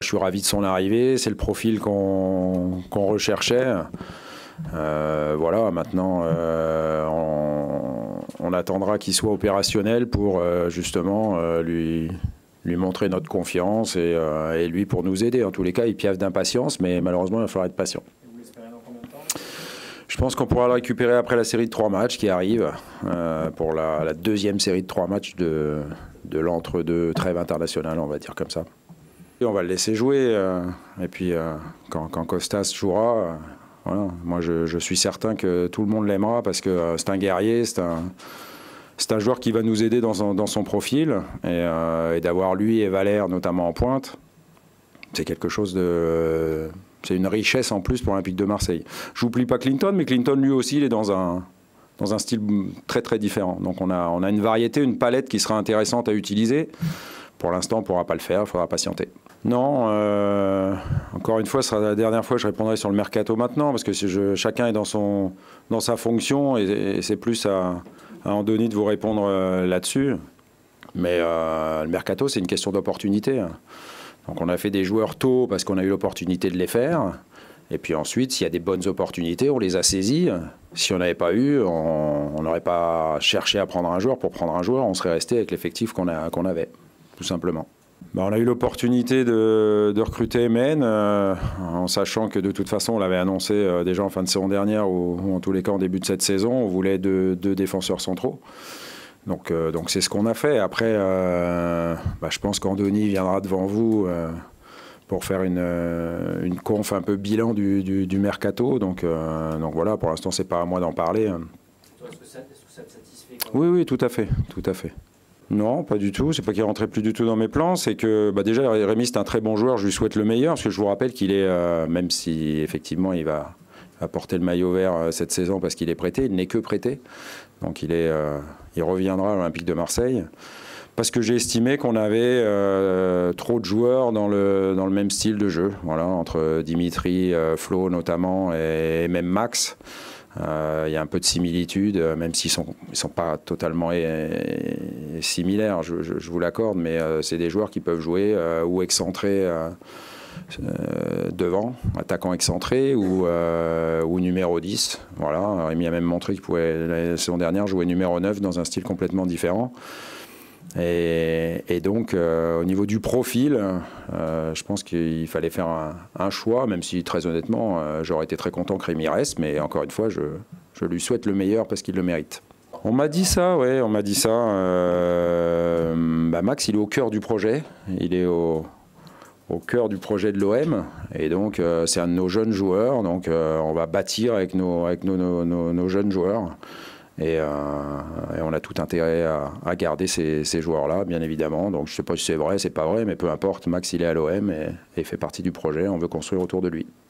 Je suis ravi de son arrivée, c'est le profil qu'on recherchait. Voilà, maintenant on attendra qu'il soit opérationnel pour justement lui montrer notre confiance et lui pour nous aider. En tous les cas, il piaffe d'impatience, mais malheureusement, il va falloir être patient. Et vous l'espérez dans combien de temps? Je pense qu'on pourra le récupérer après la série de 3 matchs qui arrive, pour la deuxième série de 3 matchs de l'entre-deux trêve internationale, on va dire comme ça. Et on va le laisser jouer, et puis quand Costas jouera, voilà, moi je suis certain que tout le monde l'aimera parce que c'est un guerrier, c'est un joueur qui va nous aider dans son profil, et d'avoir lui et Valère notamment en pointe, c'est quelque chose de... C'est une richesse en plus pour l'Olympique de Marseille. Je n'oublie pas Clinton, mais Clinton lui aussi il est dans un style très très différent. Donc on a une variété, une palette qui sera intéressante à utiliser. Pour l'instant on ne pourra pas le faire, il faudra patienter. Non, encore une fois, ce sera la dernière fois que je répondrai sur le mercato maintenant, parce que chacun est dans sa fonction, et c'est plus à Andoni de vous répondre là-dessus. Mais le mercato, c'est une question d'opportunité. Donc on a fait des joueurs tôt parce qu'on a eu l'opportunité de les faire. Et puis ensuite, s'il y a des bonnes opportunités, on les a saisies. Si on n'avait pas eu, on n'aurait pas cherché à prendre un joueur pour prendre un joueur. On serait resté avec l'effectif qu'on avait, tout simplement. On a eu l'opportunité de recruter Men, en sachant que de toute façon, on l'avait annoncé déjà en fin de saison dernière, ou en tous les cas en début de cette saison, on voulait deux défenseurs centraux. Donc c'est ce qu'on a fait. Après, je pense qu'Andoni viendra devant vous pour faire une conf un peu bilan du mercato. Donc voilà, pour l'instant, c'est pas à moi d'en parler. Est-ce que ça te satisfait quand même? Oui, tout à fait, tout à fait. Non, pas du tout. C'est pas qu'il rentrait plus du tout dans mes plans. C'est que déjà, Rémi, c'est un très bon joueur. Je lui souhaite le meilleur. Parce que je vous rappelle qu'il est, même si effectivement il va porter le maillot vert cette saison parce qu'il est prêté, il n'est que prêté. Donc il reviendra à l'Olympique de Marseille. Parce que j'ai estimé qu'on avait trop de joueurs dans le même style de jeu. Voilà, entre Dimitri, Flo notamment, et même Max. Il y a un peu de similitude, même s'ils sont pas totalement similaires, je vous l'accorde, mais c'est des joueurs qui peuvent jouer ou excentrés devant, attaquant excentré ou numéro 10. Voilà. Rémi a même montré qu'il pouvait, la saison dernière, jouer numéro 9 dans un style complètement différent. Et donc, au niveau du profil, je pense qu'il fallait faire un choix, même si, très honnêtement, j'aurais été très content que Rémi reste, mais encore une fois, je lui souhaite le meilleur parce qu'il le mérite. On m'a dit ça, ouais, on m'a dit ça. Max, il est au cœur du projet, il est au cœur du projet de l'OM, et donc c'est un de nos jeunes joueurs, donc on va bâtir avec nos jeunes joueurs. Et on a tout intérêt à garder ces joueurs-là, bien évidemment. Donc je ne sais pas si c'est vrai, c'est pas vrai, mais peu importe. Max, il est à l'OM et il fait partie du projet. On veut construire autour de lui.